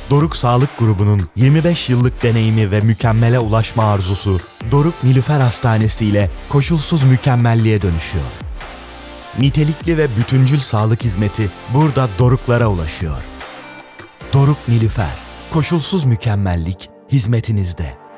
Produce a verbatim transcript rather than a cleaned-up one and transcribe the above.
Doruk Sağlık Grubu'nun yirmi beş yıllık deneyimi ve mükemmele ulaşma arzusu, Doruk Nilüfer Hastanesi ile koşulsuz mükemmelliğe dönüşüyor. Nitelikli ve bütüncül sağlık hizmeti burada Doruklara ulaşıyor. Doruk Nilüfer, koşulsuz mükemmellik hizmetinizde.